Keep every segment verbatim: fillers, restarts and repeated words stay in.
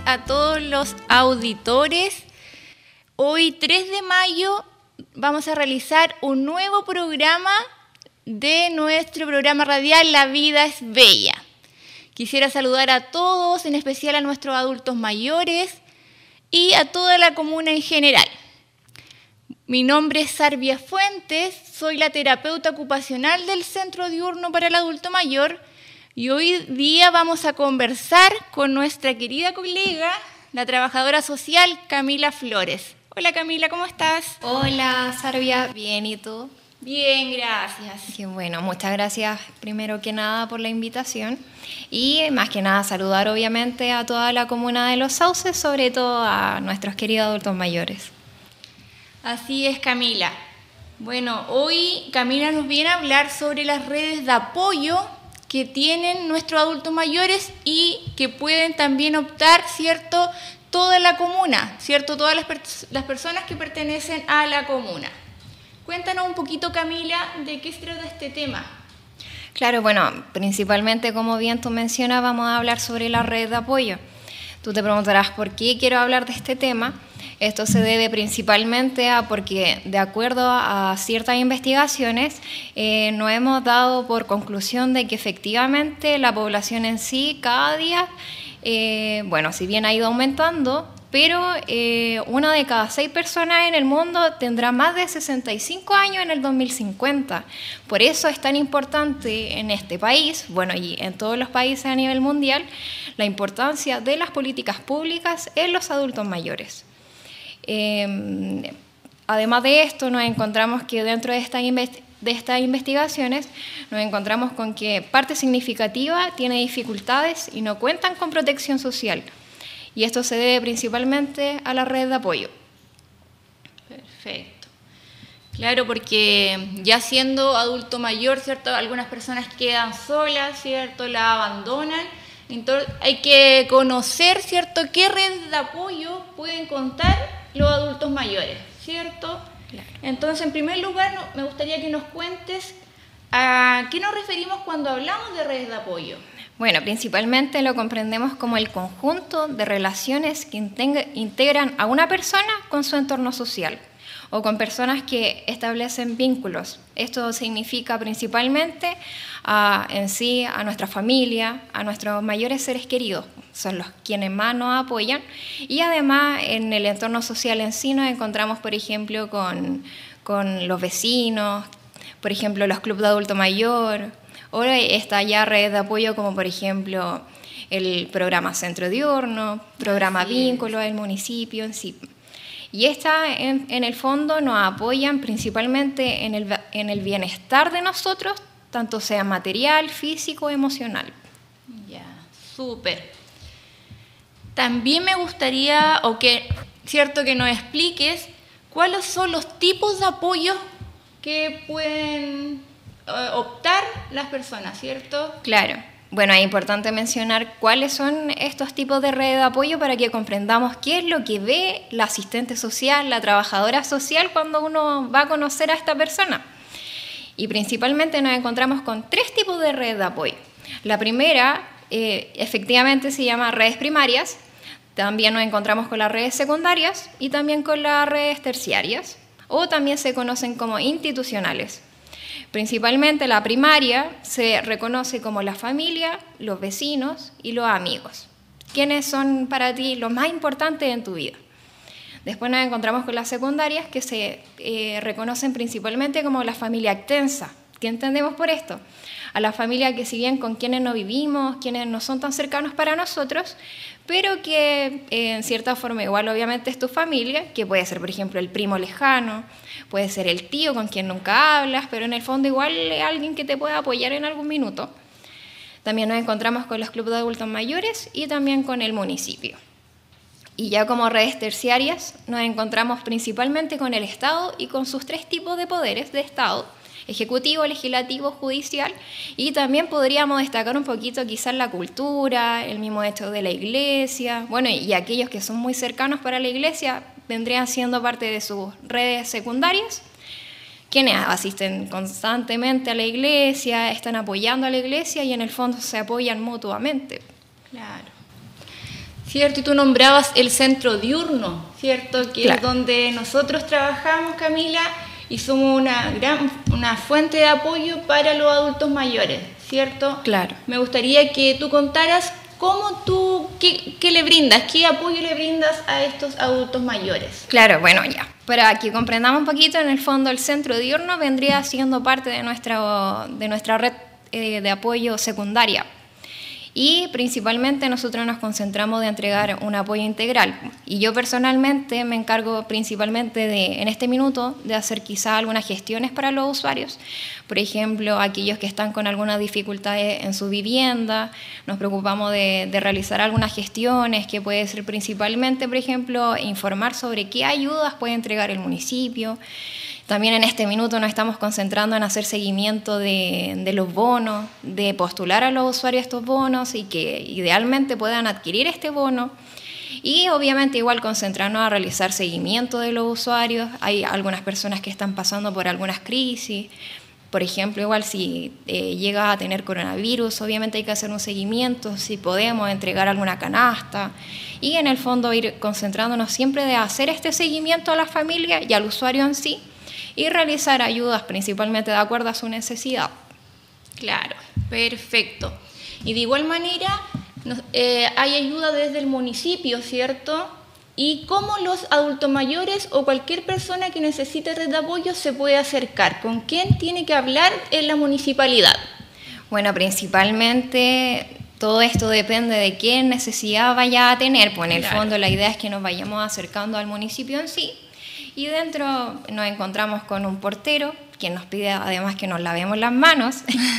a todos los auditores. Hoy, tres de mayo, vamos a realizar un nuevo programa de nuestro programa radial La Vida es Bella. Quisiera saludar a todos, en especial a nuestros adultos mayores y a toda la comuna en general. Mi nombre es Sarvia Fuentes, soy la terapeuta ocupacional del Centro Diurno para el Adulto Mayor y hoy día vamos a conversar con nuestra querida colega, la trabajadora social Camila Flores. Hola Camila, ¿cómo estás? Hola Sarvia, bien, ¿y tú? Bien, gracias. Qué bueno, muchas gracias primero que nada por la invitación y más que nada saludar obviamente a toda la comuna de Los Sauces, sobre todo a nuestros queridos adultos mayores. Así es, Camila. Bueno, hoy Camila nos viene a hablar sobre las redes de apoyo que tienen nuestros adultos mayores y que pueden también optar, ¿cierto?, toda la comuna, ¿cierto?, todas las, per las personas que pertenecen a la comuna. Cuéntanos un poquito, Camila, de qué se trata este tema. Claro, bueno, principalmente, como bien tú mencionas, vamos a hablar sobre la red de apoyo. Tú te preguntarás por qué quiero hablar de este tema. Esto se debe principalmente a porque, de acuerdo a ciertas investigaciones, eh, nos hemos dado por conclusión de que efectivamente la población en sí cada día, eh, bueno, si bien ha ido aumentando, pero eh, una de cada seis personas en el mundo tendrá más de sesenta y cinco años en el dos mil cincuenta. Por eso es tan importante en este país, bueno, y en todos los países a nivel mundial, la importancia de las políticas públicas en los adultos mayores. Eh, además de esto, nos encontramos que dentro de, esta invest de estas investigaciones nos encontramos con que parte significativa tiene dificultades y no cuentan con protección social. Y esto se debe principalmente a la red de apoyo. Perfecto. Claro, porque ya siendo adulto mayor, ¿cierto?, algunas personas quedan solas, ¿cierto?, la abandonan. Entonces hay que conocer, ¿cierto?, qué red de apoyo pueden contar los adultos mayores, ¿cierto? Claro. Entonces, en primer lugar, me gustaría que nos cuentes a qué nos referimos cuando hablamos de redes de apoyo. Bueno, principalmente lo comprendemos como el conjunto de relaciones que integran a una persona con su entorno social o con personas que establecen vínculos. Esto significa principalmente a, en sí a nuestra familia, a nuestros mayores seres queridos, son los quienes más nos apoyan, y además en el entorno social en sí nos encontramos, por ejemplo, con, con los vecinos, por ejemplo, los clubes de adulto mayor, o está ya red de apoyo como por ejemplo el programa Centro Diurno, programa Así Vínculo del municipio en sí. Y esta en, en el fondo nos apoyan principalmente en el, en el bienestar de nosotros, tanto sea material, físico, emocional. Ya, súper. También me gustaría, o que, cierto, que nos expliques cuáles son los tipos de apoyo que pueden uh, optar las personas, ¿cierto? Claro. Bueno, es importante mencionar cuáles son estos tipos de red de apoyo para que comprendamos qué es lo que ve la asistente social, la trabajadora social cuando uno va a conocer a esta persona. Y principalmente nos encontramos con tres tipos de red de apoyo. La primera, eh, efectivamente, se llama redes primarias. También nos encontramos con las redes secundarias y también con las redes terciarias, o también se conocen como institucionales. Principalmente la primaria se reconoce como la familia, los vecinos y los amigos, quienes son para ti los más importantes en tu vida. Después nos encontramos con las secundarias, que se eh, reconocen principalmente como la familia extensa. ¿Qué entendemos por esto? A la familia que, si bien con quienes no vivimos, quienes no son tan cercanos para nosotros, pero que eh, en cierta forma igual obviamente es tu familia, que puede ser por ejemplo el primo lejano, puede ser el tío con quien nunca hablas, pero en el fondo igual es alguien que te puede apoyar en algún minuto. También nos encontramos con los clubes de adultos mayores y también con el municipio. Y ya como redes terciarias nos encontramos principalmente con el Estado y con sus tres tipos de poderes de Estado: ejecutivo, legislativo, judicial, y también podríamos destacar un poquito quizás la cultura, el mismo hecho de la iglesia, bueno, y aquellos que son muy cercanos para la iglesia vendrían siendo parte de sus redes secundarias, quienes asisten constantemente a la iglesia, están apoyando a la iglesia y en el fondo se apoyan mutuamente. Claro. ¿cierto? Y tú nombrabas el centro diurno, ¿cierto? Que Claro. es donde nosotros trabajamos, Camila, y somos una gran una fuente de apoyo para los adultos mayores, ¿cierto? Claro. Me gustaría que tú contaras cómo tú, qué, qué le brindas, qué apoyo le brindas a estos adultos mayores. Claro, bueno, ya. Para que comprendamos un poquito, en el fondo el centro diurno vendría siendo parte de nuestra, de nuestra red eh, de apoyo secundaria. Y principalmente nosotros nos concentramos de entregar un apoyo integral. Y yo personalmente me encargo principalmente de, en este minuto, de hacer quizá algunas gestiones para los usuarios. Por ejemplo, aquellos que están con alguna dificultad en su vivienda, nos preocupamos de, de realizar algunas gestiones, que puede ser principalmente, por ejemplo, informar sobre qué ayudas puede entregar el municipio. También en este minuto nos estamos concentrando en hacer seguimiento de, de los bonos, de postular a los usuarios estos bonos y que idealmente puedan adquirir este bono. Y obviamente igual concentrarnos a realizar seguimiento de los usuarios. Hay algunas personas que están pasando por algunas crisis. Por ejemplo, igual si eh, llega a tener coronavirus, obviamente hay que hacer un seguimiento, si podemos entregar alguna canasta. Y en el fondo ir concentrándonos siempre de hacer este seguimiento a la familia y al usuario en sí, y realizar ayudas principalmente de acuerdo a su necesidad. Claro, perfecto. Y de igual manera, nos, eh, hay ayuda desde el municipio, ¿cierto? Y cómo los adultos mayores o cualquier persona que necesite red de apoyo se puede acercar. ¿Con quién tiene que hablar en la municipalidad? Bueno, principalmente todo esto depende de qué necesidad vaya a tener. Pues en el Claro. fondo la idea es que nos vayamos acercando al municipio en sí. Y dentro nos encontramos con un portero, quien nos pide además que nos lavemos las manos.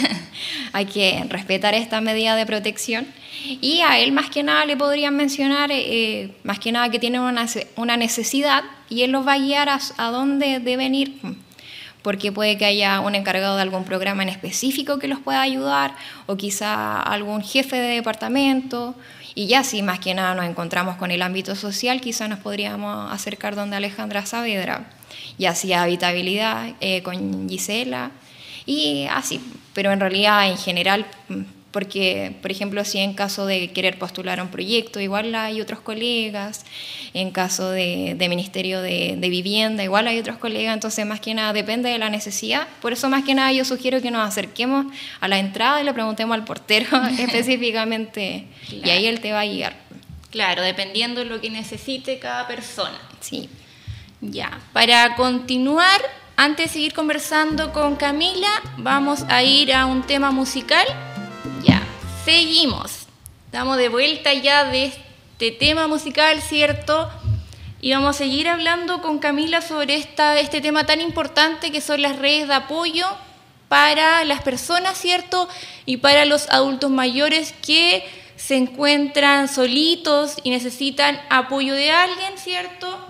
Hay que respetar esta medida de protección. Y a él más que nada le podrían mencionar, eh, más que nada que tienen una, una necesidad, y él los va a guiar a, a dónde deben ir, porque puede que haya un encargado de algún programa en específico que los pueda ayudar, o quizá algún jefe de departamento. Y ya si más que nada nos encontramos con el ámbito social, quizá nos podríamos acercar donde Alejandra Saavedra, y así habitabilidad eh, con Gisela, y así. Pero en realidad, en general, porque, por ejemplo, si en caso de querer postular a un proyecto, igual hay otros colegas, en caso de, de Ministerio de, de Vivienda, igual hay otros colegas, entonces más que nada depende de la necesidad. Por eso más que nada yo sugiero que nos acerquemos a la entrada y le preguntemos al portero específicamente, claro. Y ahí él te va a guiar. Claro, dependiendo de lo que necesite cada persona. Sí. Ya, para continuar, antes de seguir conversando con Camila, vamos a ir a un tema musical. Ya, seguimos. Estamos de vuelta ya de este tema musical, ¿cierto? Y vamos a seguir hablando con Camila sobre esta, este tema tan importante que son las redes de apoyo para las personas, ¿cierto? Y para los adultos mayores que se encuentran solitos y necesitan apoyo de alguien, ¿cierto?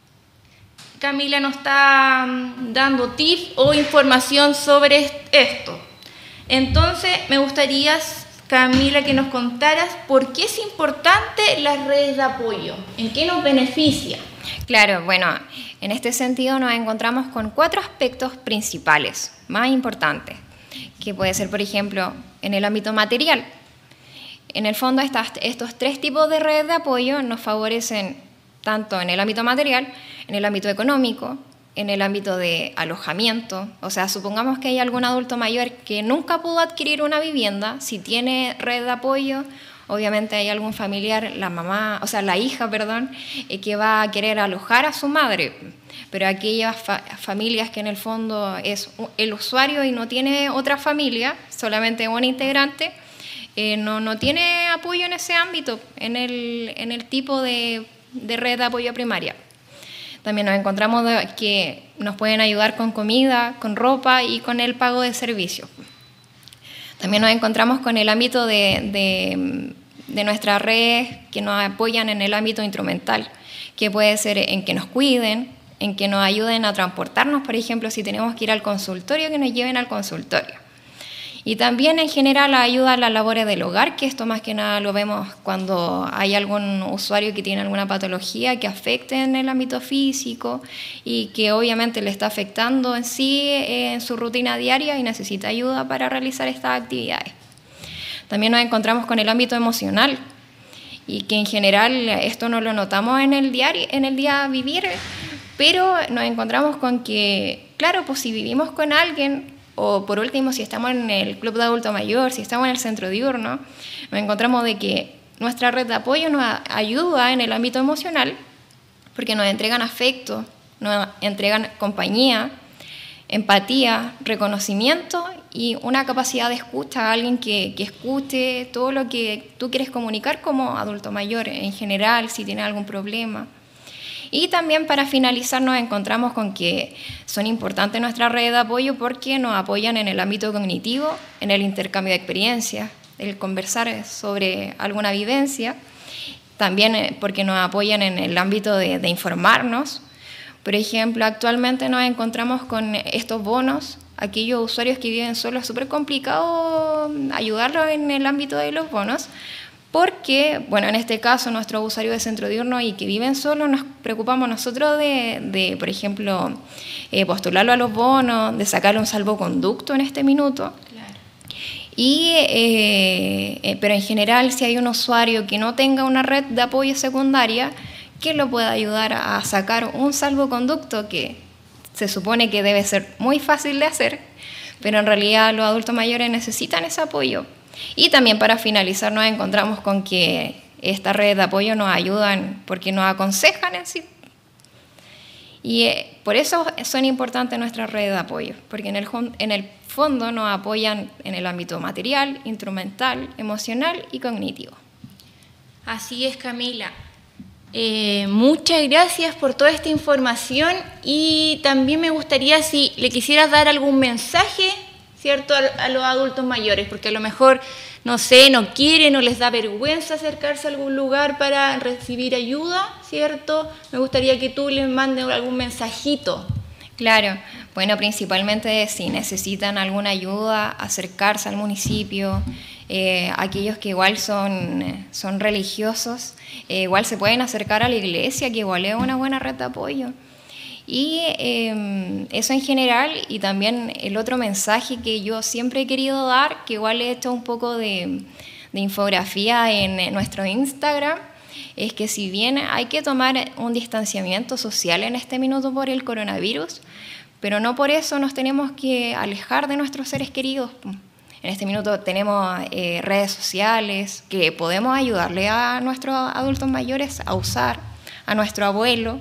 Camila nos está dando tips o información sobre esto. Entonces, me gustaría, Camila, que nos contaras por qué es importante las redes de apoyo, en qué nos beneficia. Claro, bueno, en este sentido nos encontramos con cuatro aspectos principales, más importantes, que puede ser, por ejemplo, en el ámbito material. En el fondo, estas, estos tres tipos de redes de apoyo nos favorecen tanto en el ámbito material, en el ámbito económico, en el ámbito de alojamiento. O sea, supongamos que hay algún adulto mayor que nunca pudo adquirir una vivienda, si tiene red de apoyo, obviamente hay algún familiar, la mamá, o sea, la hija, perdón, eh, que va a querer alojar a su madre. Pero aquellas fa familias que en el fondo es el usuario y no tiene otra familia, solamente un integrante, eh, no, no tiene apoyo en ese ámbito, en el, en el tipo de, de red de apoyo primaria. También nos encontramos que nos pueden ayudar con comida, con ropa y con el pago de servicios. También nos encontramos con el ámbito de, de, de nuestras redes que nos apoyan en el ámbito instrumental, que puede ser en que nos cuiden, en que nos ayuden a transportarnos, por ejemplo, si tenemos que ir al consultorio, que nos lleven al consultorio. Y también en general ayuda a las labores del hogar, que esto más que nada lo vemos cuando hay algún usuario que tiene alguna patología que afecte en el ámbito físico y que obviamente le está afectando en sí, eh, en su rutina diaria y necesita ayuda para realizar estas actividades. También nos encontramos con el ámbito emocional y que en general esto no lo notamos en el diario, en el día a vivir, pero nos encontramos con que, claro, pues si vivimos con alguien, o por último si estamos en el club de adulto mayor, si estamos en el centro diurno, nos encontramos de que nuestra red de apoyo nos ayuda en el ámbito emocional, porque nos entregan afecto, nos entregan compañía, empatía, reconocimiento y una capacidad de escucha a alguien que, que escuche todo lo que tú quieres comunicar como adulto mayor en general, si tienes algún problema. Y también para finalizar nos encontramos con que son importantes nuestras redes de apoyo porque nos apoyan en el ámbito cognitivo, en el intercambio de experiencias, el conversar sobre alguna vivencia, también porque nos apoyan en el ámbito de, de informarnos. Por ejemplo, actualmente nos encontramos con estos bonos. Aquellos usuarios que viven solos es súper complicado ayudarlos en el ámbito de los bonos, porque, bueno, en este caso, nuestros usuarios de centro diurno y que viven solos, nos preocupamos nosotros de, de por ejemplo, eh, postularlo a los bonos, de sacarle un salvoconducto en este minuto. Claro. Y, eh, eh, pero en general, si hay un usuario que no tenga una red de apoyo secundaria, que lo pueda ayudar a sacar un salvoconducto que se supone que debe ser muy fácil de hacer, pero en realidad los adultos mayores necesitan ese apoyo. Y también para finalizar nos encontramos con que estas redes de apoyo nos ayudan porque nos aconsejan en sí. Y eh, por eso son importantes nuestras redes de apoyo, porque en el, en el fondo nos apoyan en el ámbito material, instrumental, emocional y cognitivo. Así es, Camila. Eh, muchas gracias por toda esta información y también me gustaría si le quisieras dar algún mensaje, ¿cierto?, a, a los adultos mayores, porque a lo mejor, no sé, no quieren o les da vergüenza acercarse a algún lugar para recibir ayuda, ¿cierto? Me gustaría que tú les mandes algún mensajito. Claro, bueno, principalmente si necesitan alguna ayuda, acercarse al municipio. Eh, aquellos que igual son, son religiosos, eh, igual se pueden acercar a la iglesia, que igual es una buena red de apoyo. Y eh, eso en general, y también el otro mensaje que yo siempre he querido dar, que igual he hecho un poco de, de infografía en nuestro Instagram, es que si bien hay que tomar un distanciamiento social en este minuto por el coronavirus, pero no por eso nos tenemos que alejar de nuestros seres queridos. En este minuto tenemos eh, redes sociales que podemos ayudarle a nuestros adultos mayores a usar, a nuestro abuelo.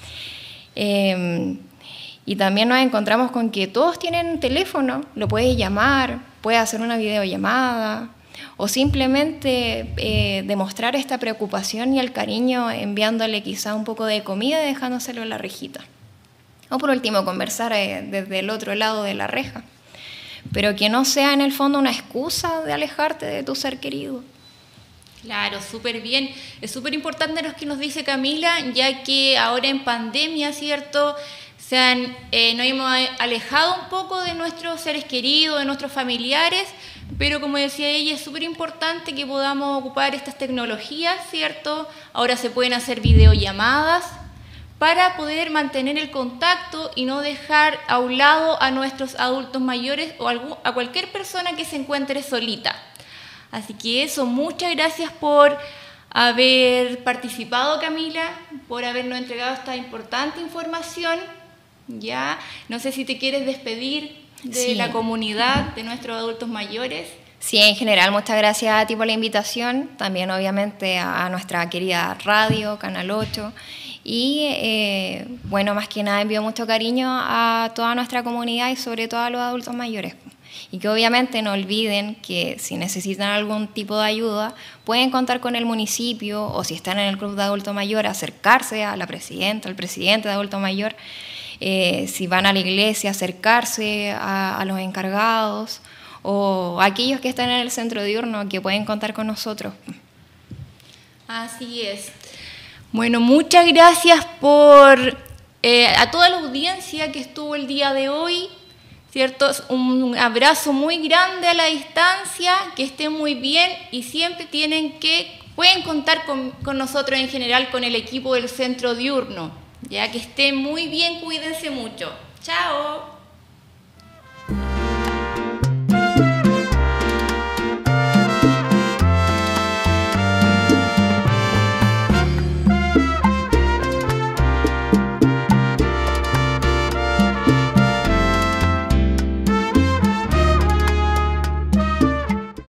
Eh, y también nos encontramos con que todos tienen teléfono, lo puedes llamar, puedes hacer una videollamada o simplemente eh, demostrar esta preocupación y el cariño enviándole quizá un poco de comida y dejándoselo en la rejita. O por último, conversar eh, desde el otro lado de la reja. Pero que no sea en el fondo una excusa de alejarte de tu ser querido. Claro, súper bien. Es súper importante lo que nos dice Camila, ya que ahora en pandemia, ¿cierto?, se han, eh, nos hemos alejado un poco de nuestros seres queridos, de nuestros familiares, pero como decía ella, es súper importante que podamos ocupar estas tecnologías, ¿cierto? Ahora se pueden hacer videollamadas para poder mantener el contacto y no dejar a un lado a nuestros adultos mayores o a cualquier persona que se encuentre solita. Así que eso, muchas gracias por haber participado, Camila, por habernos entregado esta importante información. Ya, no sé si te quieres despedir de sí. la comunidad, de nuestros adultos mayores. Sí, en general, muchas gracias a ti por la invitación, también obviamente a nuestra querida radio, Canal ocho. Y eh, bueno, más que nada envío mucho cariño a toda nuestra comunidad y sobre todo a los adultos mayores. Y que obviamente no olviden que si necesitan algún tipo de ayuda, pueden contar con el municipio o si están en el club de adulto mayor, acercarse a la presidenta, al presidente de adulto mayor. Eh, si van a la iglesia, acercarse a, a los encargados o a aquellos que están en el centro diurno que pueden contar con nosotros. Así es. Bueno, muchas gracias por eh, a toda la audiencia que estuvo el día de hoy, ¿cierto? Un abrazo muy grande a la distancia, que estén muy bien y siempre tienen que, pueden contar con, con nosotros en general, con el equipo del centro diurno, ya que estén muy bien, cuídense mucho. Chao.